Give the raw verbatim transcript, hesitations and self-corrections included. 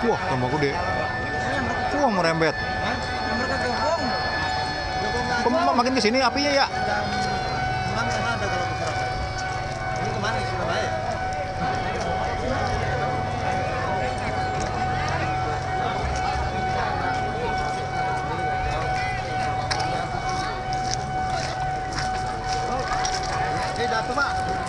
Wah, tambah gede. Wah, merembet. Kok makin ke sini apinya ya? Eh, jatuh, Pak.